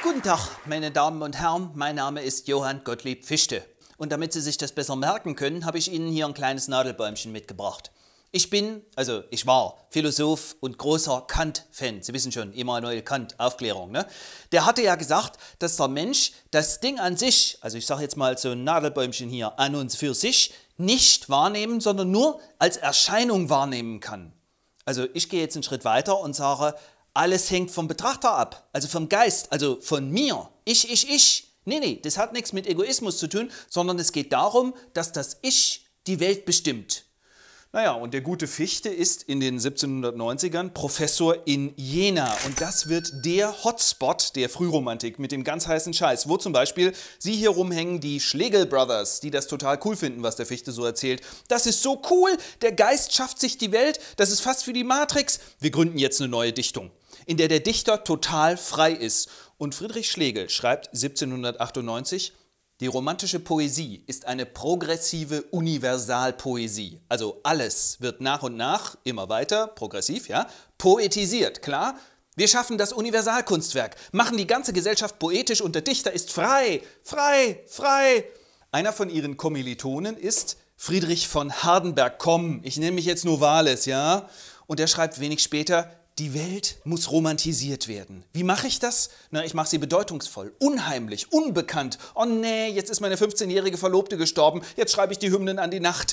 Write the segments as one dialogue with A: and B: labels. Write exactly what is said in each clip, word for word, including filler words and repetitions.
A: Guten Tag, meine Damen und Herren, mein Name ist Johann Gottlieb Fichte. Und damit Sie sich das besser merken können, habe ich Ihnen hier ein kleines Nadelbäumchen mitgebracht. Ich bin, also ich war, Philosoph und großer Kant-Fan. Sie wissen schon, Immanuel Kant, Aufklärung, ne? Der hatte ja gesagt, dass der Mensch das Ding an sich, also ich sage jetzt mal so ein Nadelbäumchen hier, an uns für sich, nicht wahrnehmen, sondern nur als Erscheinung wahrnehmen kann. Also ich gehe jetzt einen Schritt weiter und sage, alles hängt vom Betrachter ab, also vom Geist, also von mir. Ich, ich, ich. Nee, nee, das hat nichts mit Egoismus zu tun, sondern es geht darum, dass das Ich die Welt bestimmt. Naja, und der gute Fichte ist in den siebzehnhundertneunzigern Professor in Jena. Und das wird der Hotspot der Frühromantik mit dem ganz heißen Scheiß, wo zum Beispiel Sie hier rumhängen, die Schlegel Brothers, die das total cool finden, was der Fichte so erzählt. Das ist so cool, der Geist schafft sich die Welt, das ist fast wie die Matrix. Wir gründen jetzt eine neue Dichtung, in der der Dichter total frei ist. Und Friedrich Schlegel schreibt siebzehnhundertachtundneunzig, die romantische Poesie ist eine progressive Universalpoesie. Also alles wird nach und nach, immer weiter, progressiv, ja, poetisiert, klar. Wir schaffen das Universalkunstwerk, machen die ganze Gesellschaft poetisch und der Dichter ist frei, frei, frei. Einer von ihren Kommilitonen ist Friedrich von Hardenberg. Komm, ich nenne mich jetzt Novalis, ja. Und er schreibt wenig später, die Welt muss romantisiert werden. Wie mache ich das? Na, ich mache sie bedeutungsvoll, unheimlich, unbekannt. Oh nee, jetzt ist meine fünfzehnjährige Verlobte gestorben, jetzt schreibe ich die Hymnen an die Nacht.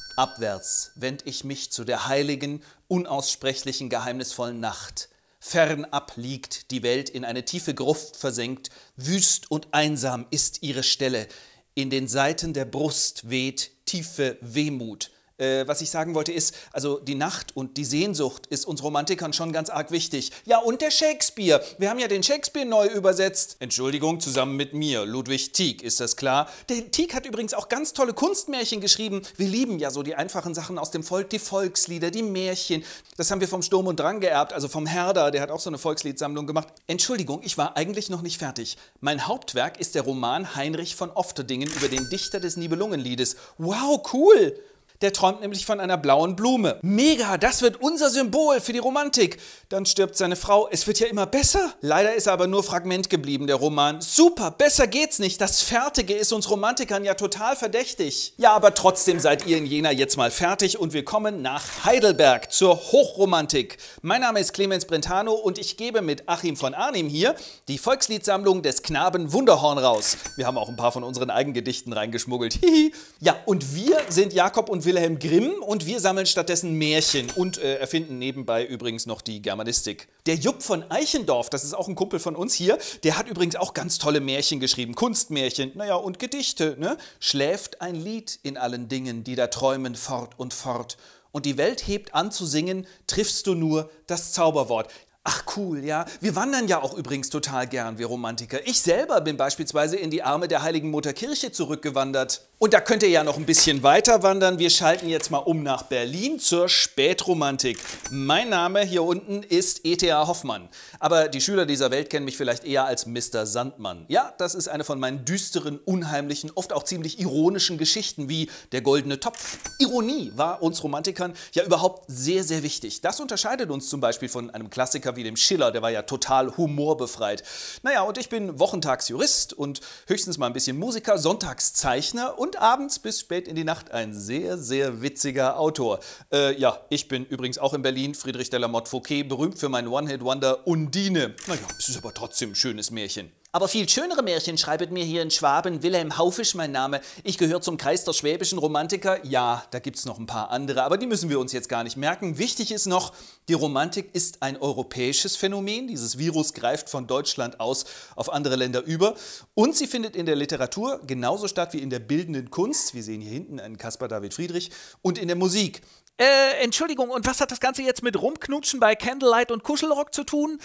A: Abwärts wend ich mich zu der heiligen, unaussprechlichen, geheimnisvollen Nacht. Fernab liegt die Welt in eine tiefe Gruft versenkt, wüst und einsam ist ihre Stelle. In den Saiten der Brust weht tiefe Wehmut. Was ich sagen wollte ist, also die Nacht und die Sehnsucht ist uns Romantikern schon ganz arg wichtig. Ja, und der Shakespeare. Wir haben ja den Shakespeare neu übersetzt. Entschuldigung, zusammen mit mir, Ludwig Tieck, ist das klar? Der Tieck hat übrigens auch ganz tolle Kunstmärchen geschrieben. Wir lieben ja so die einfachen Sachen aus dem Volk, die Volkslieder, die Märchen. Das haben wir vom Sturm und Drang geerbt, also vom Herder, der hat auch so eine Volksliedsammlung gemacht. Entschuldigung, ich war eigentlich noch nicht fertig. Mein Hauptwerk ist der Roman Heinrich von Ofterdingen über den Dichter des Nibelungenliedes. Wow, cool! Der träumt nämlich von einer blauen Blume. Mega, das wird unser Symbol für die Romantik. Dann stirbt seine Frau. Es wird ja immer besser. Leider ist er aber nur Fragment geblieben, der Roman. Super, besser geht's nicht. Das Fertige ist uns Romantikern ja total verdächtig. Ja, aber trotzdem seid ihr in Jena jetzt mal fertig und wir kommen nach Heidelberg zur Hochromantik. Mein Name ist Clemens Brentano und ich gebe mit Achim von Arnim hier die Volksliedsammlung des Knaben Wunderhorn raus. Wir haben auch ein paar von unseren Eigengedichten reingeschmuggelt. Hihi. Ja, und wir sind Jakob und Wilhelm Grimm und wir sammeln stattdessen Märchen und äh, erfinden nebenbei übrigens noch die Germanistik. Der Jupp von Eichendorff, das ist auch ein Kumpel von uns hier, der hat übrigens auch ganz tolle Märchen geschrieben, Kunstmärchen, naja, und Gedichte, ne? Schläft ein Lied in allen Dingen, die da träumen fort und fort. Und die Welt hebt an zu singen, triffst du nur das Zauberwort. Ach cool, ja. Wir wandern ja auch übrigens total gern, wir Romantiker. Ich selber bin beispielsweise in die Arme der Heiligen Mutterkirche zurückgewandert. Und da könnt ihr ja noch ein bisschen weiter wandern. Wir schalten jetzt mal um nach Berlin zur Spätromantik. Mein Name hier unten ist E T A Hoffmann. Aber die Schüler dieser Welt kennen mich vielleicht eher als Mister Sandmann. Ja, das ist eine von meinen düsteren, unheimlichen, oft auch ziemlich ironischen Geschichten wie der goldene Topf. Ironie war uns Romantikern ja überhaupt sehr, sehr wichtig. Das unterscheidet uns zum Beispiel von einem Klassiker wie dem Schiller, der war ja total humorbefreit. Naja, und ich bin wochentags Jurist und höchstens mal ein bisschen Musiker, sonntags Zeichner und abends bis spät in die Nacht ein sehr, sehr witziger Autor. Äh, ja, ich bin übrigens auch in Berlin, Friedrich de la Motte Fouquet, berühmt für mein One-Hit-Wonder Undine. Naja, es ist aber trotzdem ein schönes Märchen. Aber viel schönere Märchen schreibt mir hier in Schwaben Wilhelm Haufisch mein Name. Ich gehöre zum Kreis der schwäbischen Romantiker. Ja, da gibt es noch ein paar andere, aber die müssen wir uns jetzt gar nicht merken. Wichtig ist noch, die Romantik ist ein europäisches Phänomen. Dieses Virus greift von Deutschland aus auf andere Länder über. Und sie findet in der Literatur genauso statt wie in der bildenden Kunst. Wir sehen hier hinten einen Caspar David Friedrich. Und in der Musik. Äh, Entschuldigung, und was hat das Ganze jetzt mit Rumknutschen bei Candlelight und Kuschelrock zu tun?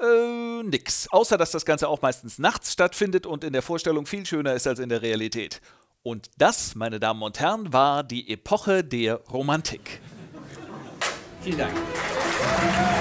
A: Äh, nix. Außer, dass das Ganze auch meistens nachts stattfindet und in der Vorstellung viel schöner ist als in der Realität. Und das, meine Damen und Herren, war die Epoche der Romantik. Vielen Dank.